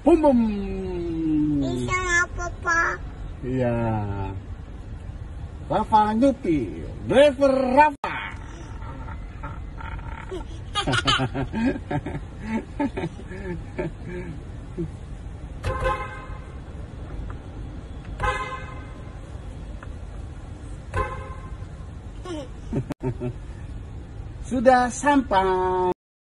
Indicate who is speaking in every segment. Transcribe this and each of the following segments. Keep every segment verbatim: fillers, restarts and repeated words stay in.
Speaker 1: bum bum.
Speaker 2: Bisa apa, Pak?
Speaker 1: Iya. Rafa Nyupi, driver Rafa. Sudah sampai.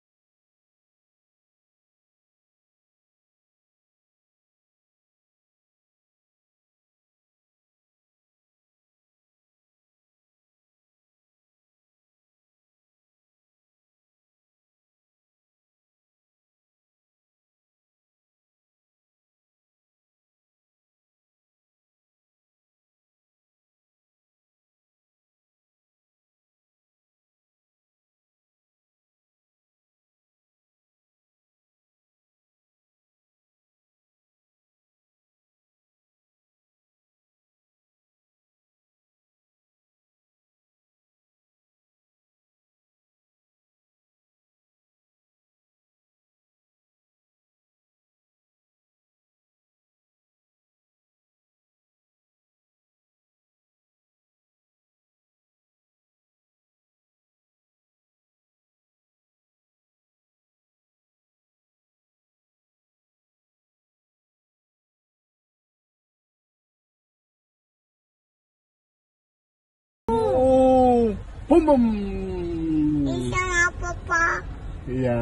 Speaker 1: Bum bum.
Speaker 2: Bisa apa, Pak?
Speaker 1: Iya.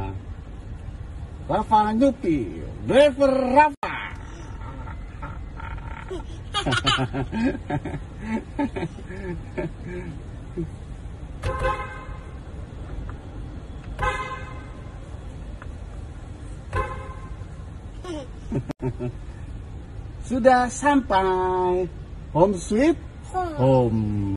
Speaker 1: Rafa Nyupi, driver Rafa. Sudah sampai. Home sweet home.